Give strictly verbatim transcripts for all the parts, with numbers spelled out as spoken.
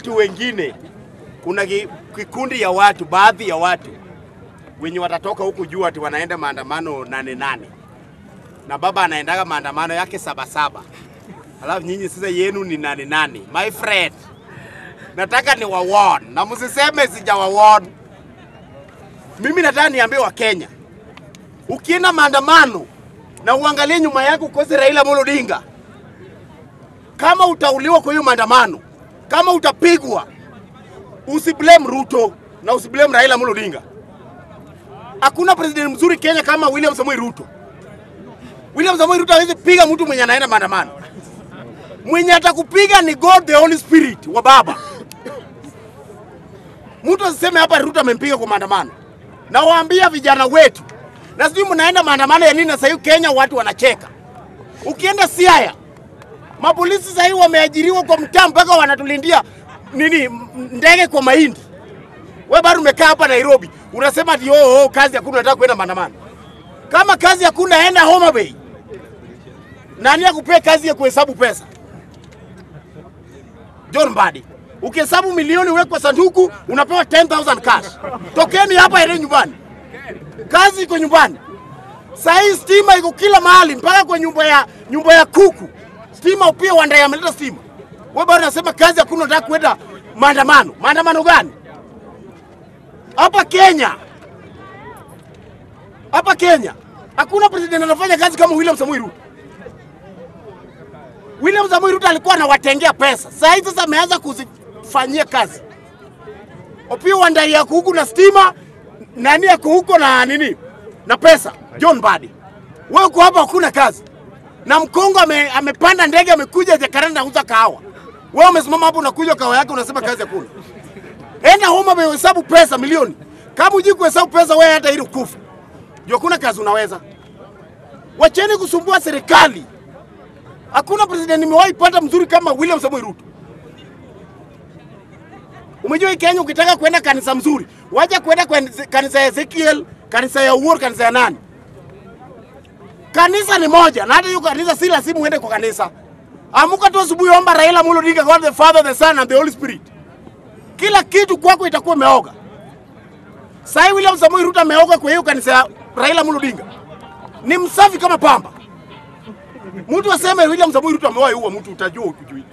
watu wengine, kuna kikundi ya watu, baadhi ya watu wenye watatoka huku juu ati wanaenda maandamano nane nane. Na baba anaendaga maandamano yake saba saba. Alafu nyinyi sasa yenu ni nane nane. My friend, nataka ni wawon. Na msiseme sija wawon. Mimi nataka niambie wa Kenya, ukienda maandamano na uangalie nyuma yako ukose Raila Odinga, kama utauliwa kwa hiyo maandamano, kama utapigwa, usiblame Ruto na usiblame Raila Odinga. Hakuna president mzuri Kenya kama William Samoei Ruto. William Samoei Ruto hawezi piga mtu mwenye anaenda maandamano. Mwenye atakupiga ni God the Holy Spirit wa baba. Mtu asiseme hapa Ruto amempiga kwa maandamano. Na waambia vijana wetu, na sijui mnaenda maandamano ya nini na sasa Kenya watu wanacheka. Ukienda Siaya, mapolisi sasa hivi wameajiriwa kwa mtaa mpaka wanatulindia nini ndege kwa mahindi. Wewe bado umekaa hapa Nairobi, unasema ati oh, oh kazi hakuna, nataka kwenda maandamano. Kama kazi hakuna, enda Homa Bay. Nani akupea kazi ya kuhesabu pesa? John Mbadi. Ukihesabu milioni wekwa sanduku, unapewa ten thousand cash. Tokeni hapa ile nyumbani. Kazi iko nyumbani. Sasa hii stima iko kila mahali mpaka kwa nyumba ya nyumba ya kuku. Stima pia wanda yameleta stima. Wewe bado unasema kazi hakuna, nataka kwenda maandamano. Maandamano gani? Hapa Kenya. Hapa Kenya hakuna president anafanya kazi kama William Samoei Ruto. William Samoei Ruto alikuwa anawatengea pesa. Sasa hivi sasa ameanza kuzifanyia kazi. Opio wanda ya kuku na stima, nani yako huko na nini? Na pesa. John Mbadi. Wewe uko hapa hakuna kazi. Na Mkongo ame, amepanda ndege amekuja Jakaranda anauza kahawa. Wewe umesimama hapo unakunywa kahawa yako unasema kazi hakuna. Enda Homa Bay hesabu pesa milioni. Kama hujui kuhesabu pesa wewe hata ili kufa. Ndio kuna kazi unaweza. Wacheni kusumbua serikali. Hakuna president nimewahi pata mzuri kama William Samoei Ruto. Umejua Kenya ukitaka kwenda kanisa mzuri, waje kwenda kwa kanisa ya Ezekiel, kanisa ya Uhuru, kanisa ya nani? Kanisa ni moja, na hata hiyo kanisa si lazima uende kwa kanisa. Amuka tu asubuhi omba Raila Odinga, God the Father, the Son and the Holy Spirit. Kila kitu kwako itakuwa meoga. Sasa William Samoei Ruto ameoga kwa hiyo kanisa ya Raila Odinga. Ni msafi kama pamba. Mtu aseme William Samoei Ruto amewahi huwa mtu utajua ukijui.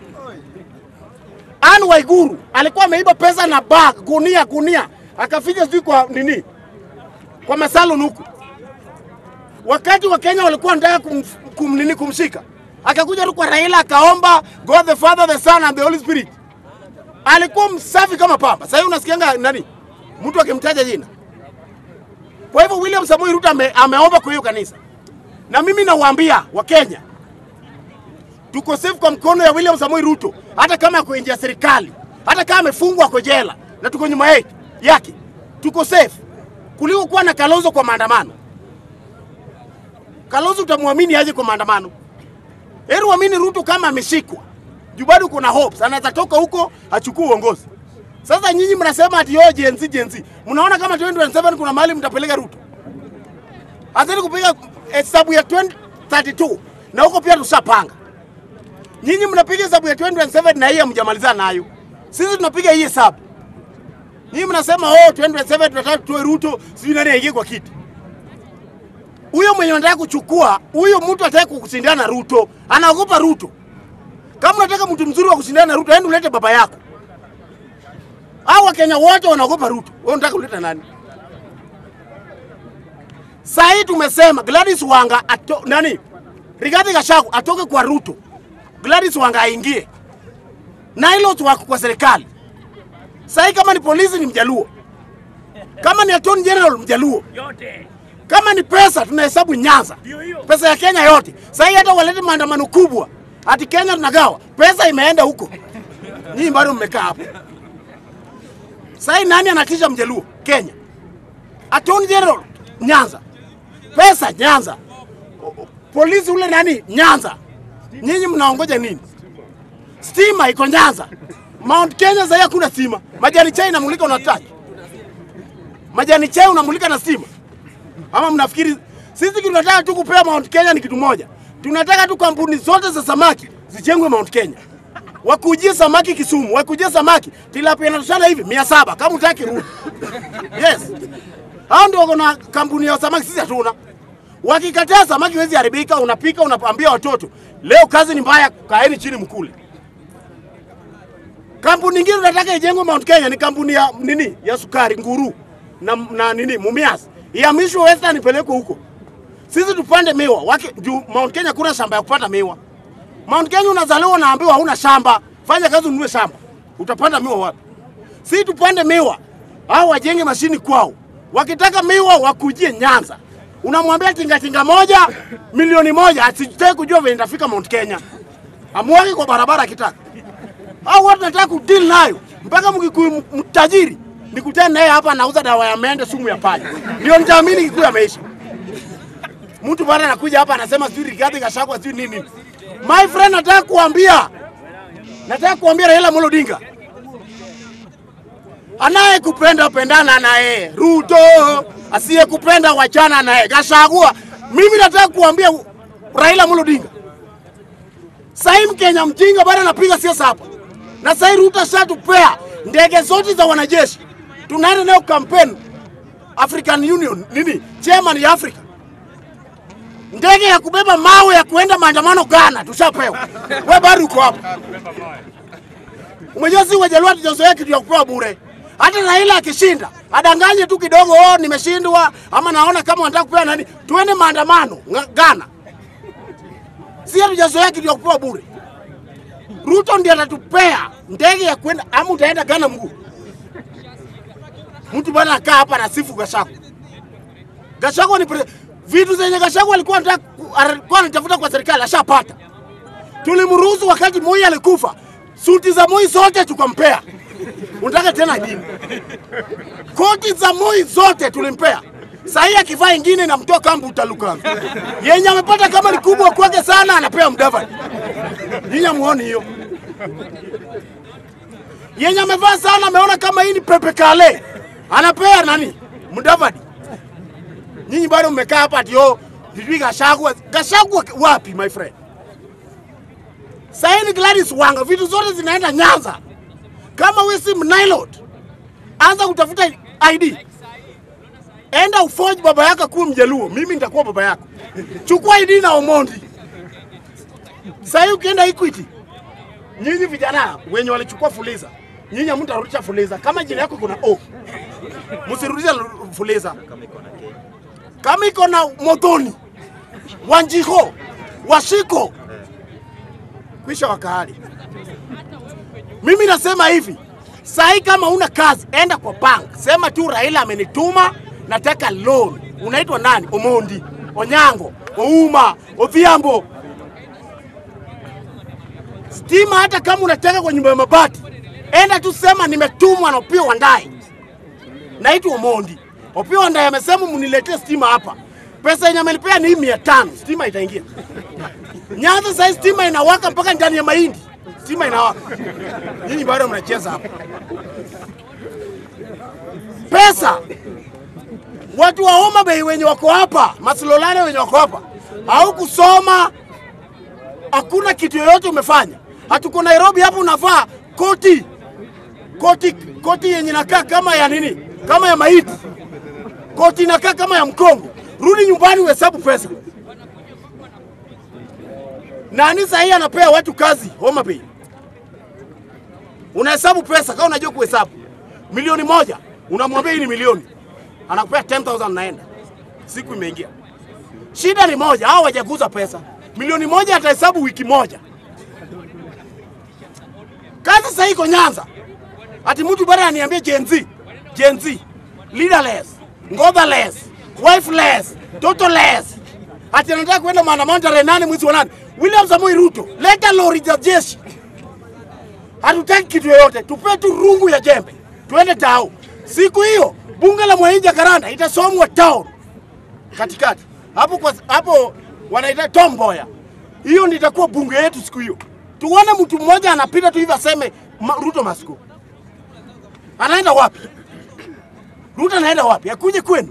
Anne Waiguru alikuwa ameiba pesa na bag, gunia gunia, akaficha sijui kwa nini? Kwa masalo nuku. Wakati wa Kenya walikuwa wanataka kum, kum, nini kumshika. Akakuja tu kwa Raila akaomba God the Father, the Son and the Holy Spirit. Alikuwa msafi kama pamba. Sasa unasikianga nani? Mtu akimtaja jina. Kwa hivyo William Samoei Ruto ame, ameomba kwa hiyo kanisa. Na mimi nawaambia wa Kenya, tuko safe kwa mkono ya William Samoei Ruto, hata kama ako nje ya serikali, hata kama amefungwa kwa jela na tuko nyuma yetu yake. Tuko safe kuliko kuwa na Kalonzo kwa maandamano. Kalonzo utamwamini aje kwa maandamano? Heri uamini Ruto kama ameshikwa. Juu bado kuna hope, anaweza toka huko achukue uongozi. Sasa nyinyi mnasema ati yo Gen Z Gen Z. Mnaona kama twenty twenty-seven kuna mahali mtapeleka Ruto? Azali kupiga hesabu ya twenty thirty-two na huko pia tushapanga. Nyinyi mnapiga hesabu ya twenty twenty-seven na hii hamjamaliza nayo. Sisi tunapiga hii hesabu. Nyinyi mnasema oh twenty twenty-seven tunataka tuwe Ruto, sisi nani aingie kwa kiti. Huyo mwenye anataka kuchukua, huyo mtu ataka kukushindana na Ruto, anaogopa Ruto. Kama unataka mtu mzuri wa kushindana na Ruto, enda ulete baba yako. Hao Wakenya wote wanaogopa Ruto. Wewe unataka kuleta nani? Sasa hii tumesema Gladys Wanga ato, nani? Rigathi Gachagua atoke kwa Ruto. Gladys Wanga aingie. Na hilo tu wako kwa serikali. Sasa kama ni polisi ni Mjaluo. Kama ni Attorney General Mjaluo. Yote. Kama ni pesa tunahesabu Nyanza. Pesa ya Kenya yote. Sasa hata walete maandamano kubwa. Ati Kenya tunagawa. Pesa imeenda huko. Nyinyi bado mmekaa hapo. Sasa nani anatisha Mjaluo? Kenya. Attorney General Nyanza. Pesa Nyanza. Polisi ule nani? Nyanza. Nyinyi mnaongoja nini? Stima iko Nyanza. Mount Kenya sasa hakuna stima. Majani chai inamulika unataka. Majani chai unamulika na stima. Ama mnafikiri sisi tunataka tu kupewa Mount Kenya ni kitu moja. Tunataka tu kampuni zote za samaki zijengwe Mount Kenya. wakujie samaki Kisumu, wakujie samaki tilapia inatoshana hivi mia saba kama utaki rudi. Yes. Hao ndio kuna kampuni ya samaki, sisi hatuna. Wakikataa samaki wezi haribika, unapika unaambia watoto, leo kazi ni mbaya, kaeni chini mkule. Kampuni nyingine nataka ijengwe Mount Kenya ni kampuni ya nini? Ya sukari Nguru na, na nini Mumias. Ihamishwe Western ipelekwe huko. Sisi tupande miwa. Waki juu Mount Kenya kuna shamba ya kupanda miwa. Mount Kenya unazaliwa unaambiwa hauna shamba, fanya kazi ununue shamba. Utapanda miwa wapi? Sisi tupande miwa. Hao wajenge mashini kwao. Wakitaka miwa wakujie Nyanza. Unamwambia tinga tinga moja milioni moja asitaki kujua vile itafika Mount Kenya. Amwagi kwa barabara kitaka. Hao watu nataka kudeal nayo mpaka mkikuyu mtajiri nikutane naye hapa anauza dawa ya mende sumu ya panya. Ndio nitaamini kikuyu ameisha. Mtu bwana anakuja hapa anasema sijui Rigathi Gachagua sijui nini. My friend, nataka kuambia nataka kuambia Raila Odinga, anaye kupenda pendana naye Ruto, asiye kupenda wachana naye Gachagua. Mimi nataka kuambia Raila Odinga, sasa Mkenya mjinga bado anapiga siasa hapa. Na sasa Ruto shatupea ndege zote za wanajeshi. Tunaenda nayo campaign African Union nini? Chairman ya Africa. Ndege ya kubeba mawe ya kuenda maandamano Ghana tushapewa. Wewe bado uko hapa. Umejua si wajalua tujazoea kitu ya kupewa bure. Hata Raila akishinda, adanganye tu kidogo, oh nimeshindwa ama naona kama wanataka kupewa nani? Tuende maandamano Ghana. Si hatujazoea kitu ya kupewa bure. Ruto ndiye atatupea ndege ya kwenda ama utaenda Ghana mguu. Mtu bwana akaa hapa na sifu Gachagua. Gachagua ni vitu zenye Gachagua alikuwa anataka alikuwa anatafuta kwa serikali ashapata. Tulimruhusu wakati Moi alikufa. Suti za Moi zote tukampea. Unataka tena nini? Koti za Moi zote tulimpea. Sasa akivaa ingine na mtoa kambu utaluka. Yenye amepata kama ni kubwa kwake sana anapewa Mudavadi. Nyinyi muone hiyo. Yenye amevaa sana ameona kama hii ni pepe kale. Anapea nani? Mudavadi. Nyinyi bado mmekaa hapa dio sijui Gachagua. Gachagua wapi my friend? Sasa ni Gladys Wanga, vitu zote zinaenda Nyanza. Kama wewe si mnailot, anza kutafuta I D. Enda uforge baba yako kuwa Mjaluo, mimi nitakuwa baba yako. Chukua I D na Omondi. Sasa ukienda Equity, nyinyi vijana wenye walichukua Fuliza, nyinyi mtarudisha Fuliza. Kama jina yako kuna O, msirudisha Fuliza. Kama iko na Motoni, Wanjiho, Washiko, kwisha wakahali. Mimi nasema hivi, sahi kama una kazi, enda kwa bank. Sema tu Raila amenituma, nataka loan. Unaitwa nani? Omondi, Onyango, Ouma, Odhiambo. Stima hata kama unataka kwa nyumba ya mabati, enda tu sema nimetumwa na Opiyo Wandayi. Naitwa Omondi. Opiyo Wandayi amesema mniletee stima hapa. Pesa yenye amenipea ni mia tano, stima itaingia. Nyanza sasa stima inawaka mpaka ndani ya mahindi. Stima inawaka. Nyinyi bado mnacheza hapa. Pesa. Watu wa Homa Bay wenye wako hapa, Maslolane wenye wako hapa, au kusoma, hakuna kitu yoyote umefanya. Hatuko Nairobi hapo unavaa koti. Koti koti yenye inakaa kama ya nini? Kama ya maiti. Koti inakaa kama ya Mkongo. Rudi nyumbani uhesabu pesa. Nani sasa hii anapea watu kazi Homa Bay? Unahesabu pesa kama unajua kuhesabu. Milioni moja, unamwambia hii ni milioni. Anakupea ten thousand naenda. Siku imeingia. Shida ni moja, hao hawajaguza pesa. Milioni moja atahesabu wiki moja. Kazi sasa iko Nyanza. Ati mtu bado ananiambia Gen Z, Gen Z, leaderless, ngotherless, wifeless, totaless. Ati anataka kwenda maandamano tarehe nane mwezi wa nane. William Samoei Ruto, leta lori za jeshi. Hatutaki kitu yoyote, tupe tu rungu ya jembe. Tuende tao. Siku hiyo bunge la Mwanza Karanda itasomwa town katikati. Hapo kwa hapo wanaita Tomboya. Hiyo ndio itakuwa bunge yetu siku hiyo. Tuone mtu mmoja anapita tu hivi aseme Ruto masiku. Anaenda wapi? Ruto anaenda wapi? Akuje kwenu.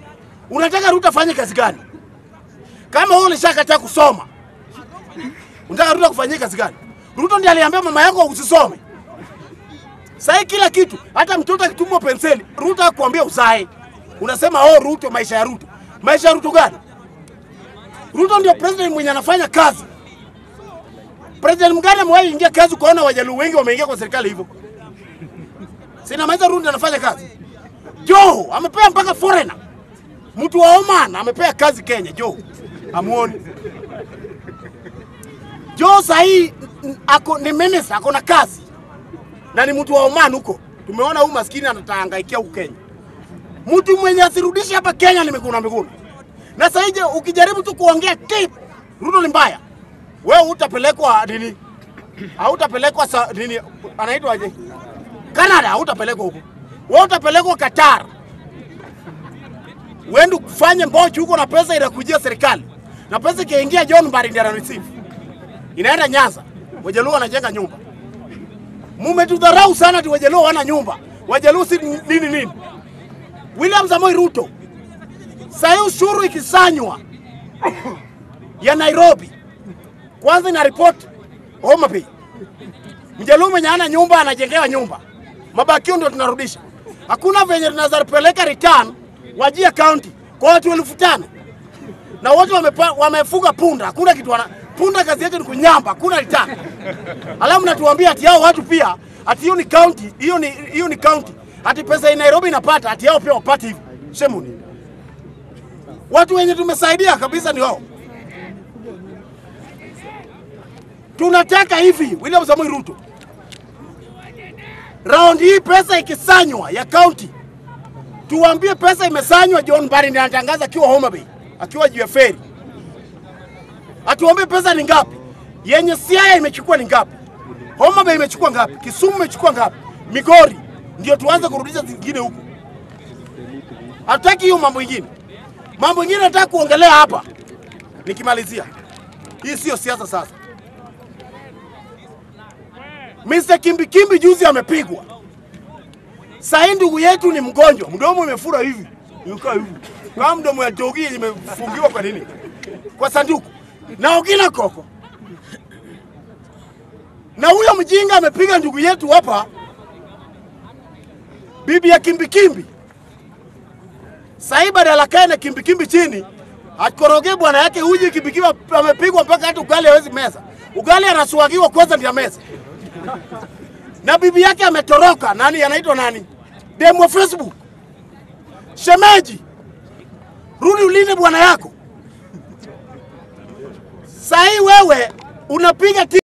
Unataka Ruto afanye kazi gani? Kama wewe ulishakataa kusoma, Unataka Ruto kufanyia kazi gani? Ruto ndiye aliambia mama yako usisome. Sasa kila kitu, hata mtoto akitumwa penseli, Ruto akuambia usae. Unasema oh Ruto, maisha ya Ruto. Maisha ya Ruto gani? Ruto ndio president mwenye anafanya kazi. President mgani amewahi ingia kazi kuona Wajaluo wengi wameingia kwa serikali hivyo? Sina maana Ruto anafanya kazi. Joe amepea mpaka foreigner. Mtu wa Oman amepea kazi Kenya, Joe. Amuoni. Joe sahi ako ni minister, ako na kazi. Na ni mtu wa Oman huko. Tumeona huyu maskini anatahangaikia huko Kenya. Mtu mwenye asirudishe hapa Kenya ni Miguna Miguna. Na sasa hije ukijaribu tu kuongea tip, Ruto ni mbaya. Wewe utapelekwa nini? Hautapelekwa nini? Anaitwa aje? Canada hautapelekwa huko. Wewe utapelekwa Qatar. Wewe kufanya mbochi huko na pesa inakujia serikali. Na pesa ikiingia John Mbari ndiye anarisifu. Inaenda Nyanza. Wajaluo wanajenga nyumba. Mumetudharau sana ati Wajaluo wana nyumba. Wajaluo si nini nini? William Samoei Ruto. Sasa ushuru ikisanywa ya Nairobi. Kwanza ina report Homa Bay. Mjaluo mwenye ana nyumba anajengewa nyumba. Mabakio ndio tunarudisha. Hakuna venye tunaweza peleka return Wajia County kwa watu elfu tano. Na wote wamefuga punda. Hakuna kitu wana punda kazi yake ni kunyamba, hakuna return. Alafu natuambia ati hao watu pia ati hiyo ni county, hiyo ni hiyo ni county. Ati pesa ya Nairobi inapata, ati hao pia wapate hivi. Shemuni. Watu wenye tumesaidia kabisa ni hao. Tunataka hivi William Samoei Ruto. Round hii pesa ikisanywa ya county. Tuambie pesa imesanywa John Mbari ndiye anatangaza akiwa Homa Bay, akiwa juu ya ferry. Atuambie pesa ni ngapi? Yenye Siaya imechukua ni ngapi? Homa Bay imechukua ngapi? Kisumu imechukua ngapi? Migori ndio tuanze kurudisha zingine huko. Hataki hiyo mambo mengine. Mambo mengine nataka kuongelea hapa. Nikimalizia. Hii sio siasa sasa. Mister Kimbi Kimbi juzi amepigwa. Sasa ndugu yetu ni mgonjwa, mdomo umefura hivi. Yuko hivi. Kama mdomo ya jogi imefungiwa kwa nini? Kwa sanduku. Na ukina koko. Na huyo mjinga amepiga ndugu yetu hapa. Bibi ya Kimbi Kimbi. Sasa badala kae na Kimbi Kimbi chini, akoroge bwana yake uje Kimbi Kimbi amepigwa mpaka hata ugali hawezi meza. Ugali anaswagiwa kwanza ndio meza. Na bibi yake ametoroka. Nani anaitwa nani? Demo Facebook. Shemeji. Rudi ulinde bwana yako. Sasa wewe unapiga